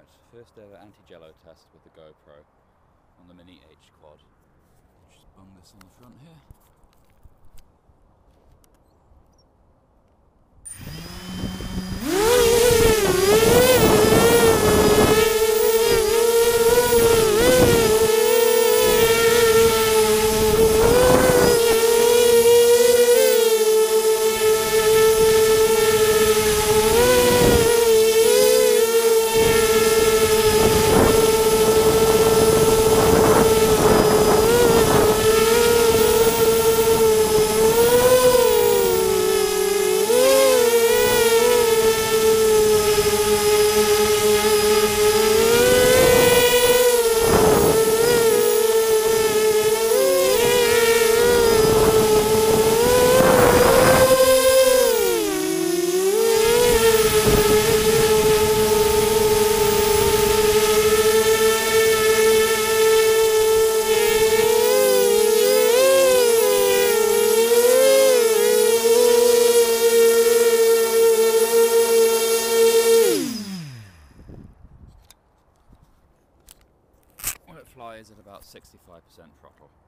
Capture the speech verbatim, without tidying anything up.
Right, first ever anti-jello test with the Gopro on the Mini H quad. Just bung this on the front here. Well, it flies at about sixty-five percent throttle.